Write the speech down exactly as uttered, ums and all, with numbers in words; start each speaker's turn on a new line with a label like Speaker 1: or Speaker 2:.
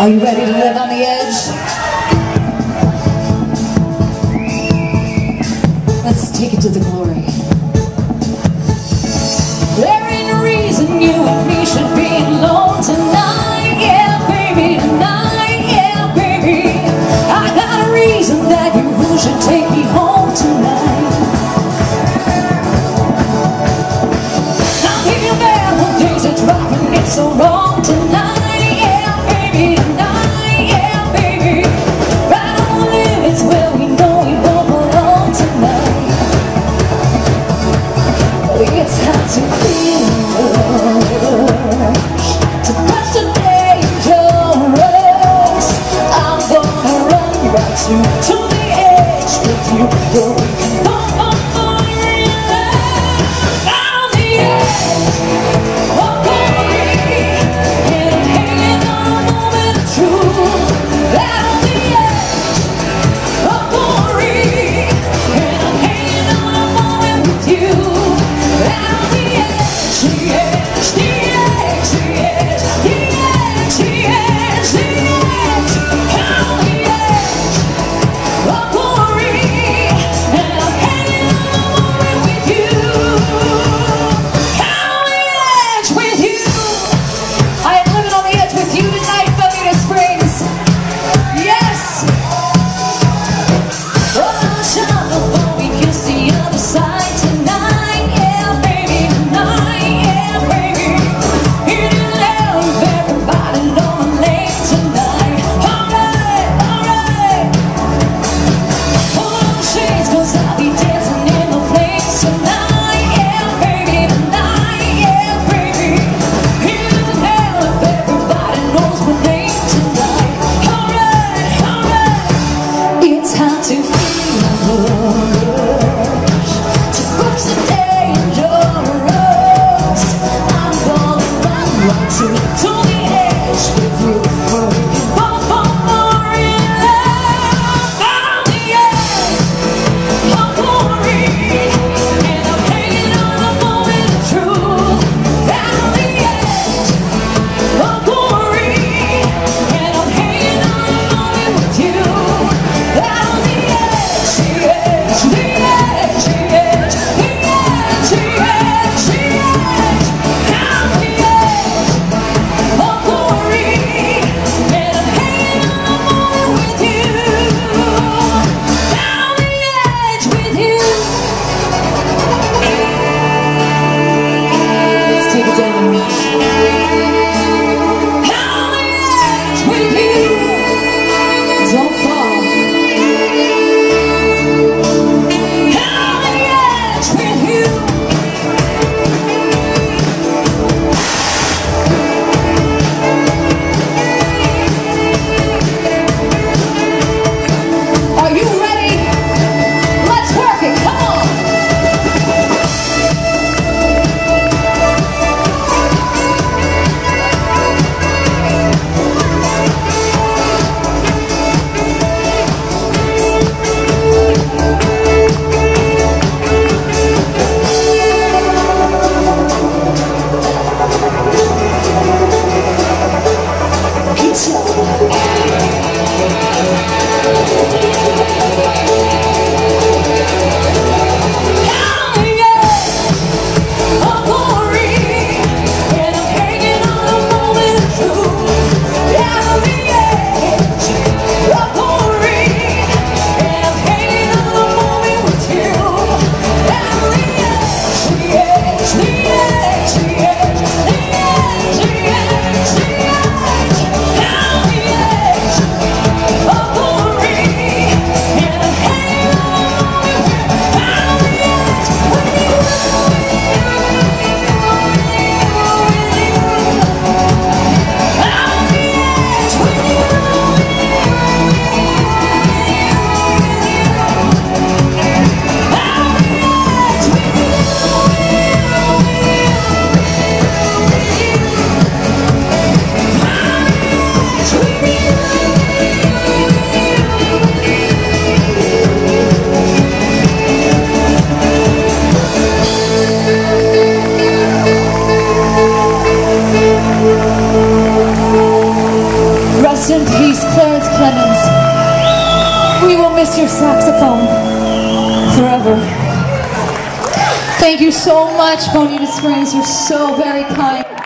Speaker 1: Are you ready to live on the edge? Let's take it to the glory. There ain't a reason you and me should be alone tonight. Yeah, baby, tonight. Yeah, baby, I got a reason that you should take me home tonight. I feel bad when days are dropping, it's so wrong tonight. It's hard to feel the rush, to touch the dangerous. I'm gonna run right to, to the edge. Rest in peace, Clarence Clemens. We will miss your saxophone forever. Thank you so much, Bonita Springs. You're so very kind.